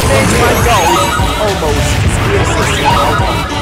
manage my goals. Almost existing out.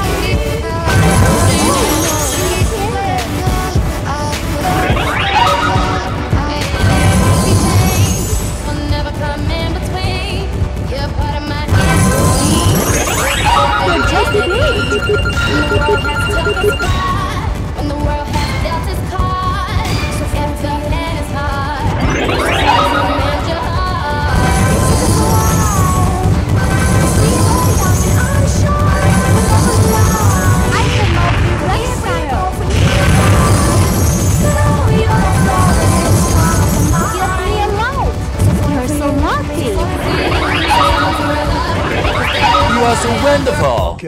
You are so wonderful.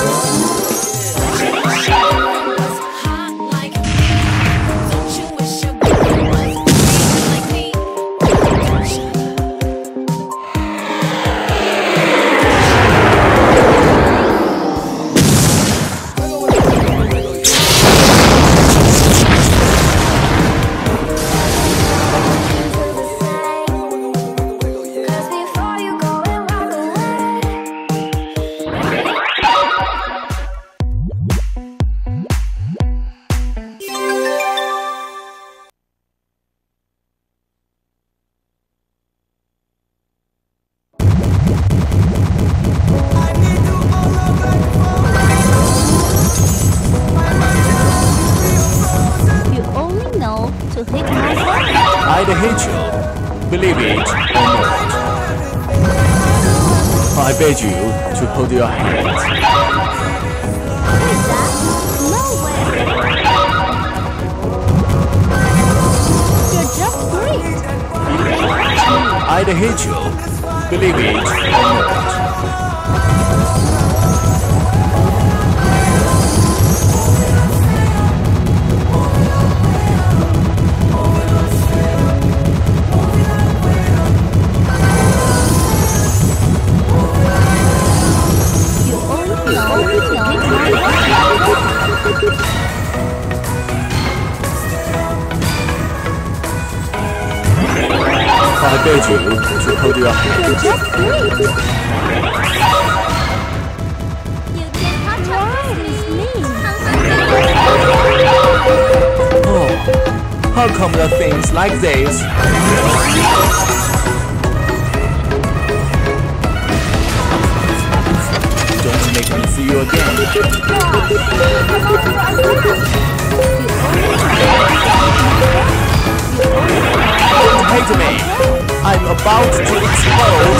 I hate you, believe it or not. I beg you to hold your hands. No way! You're just great! I hate you, believe it or not. I beg you to hold your hand. You're just great! You can contrast me! Oh, how come the things like this? Don't make me see you again. Don't hate me. I'm about to explode.